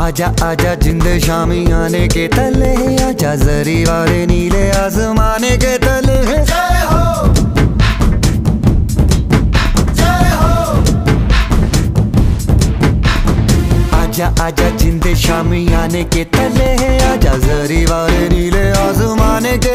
आजा आजा जिंद शामी आने के तले, आजा जरी वाले नीले आसमाने के तले। जय हो जय हो। आजा आजा जिंद शामी आने के तले, आजा जरी वाले नीले आसमाने के